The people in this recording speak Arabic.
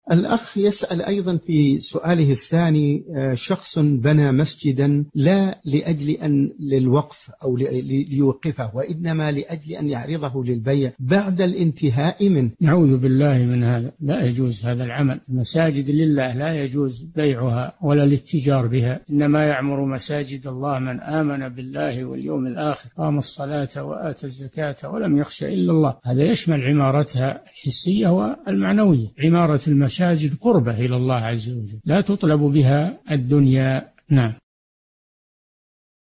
الأخ يسأل أيضا في سؤاله الثاني، شخص بنى مسجدا لا لأجل أن للوقف أو ليوقفه، وإنما لأجل أن يعرضه للبيع بعد الانتهاء منه. نعوذ بالله من هذا، لا يجوز هذا العمل. المساجد لله لا يجوز بيعها ولا الاتجار بها، إنما يعمر مساجد الله من آمن بالله واليوم الآخر، قام الصلاة وآتى الزكاة ولم يخش إلا الله. هذا يشمل عمارتها الحسية والمعنوية. عمارة المساجد قربة إلى الله عز وجل، لا تطلب بها الدنيا. نعم.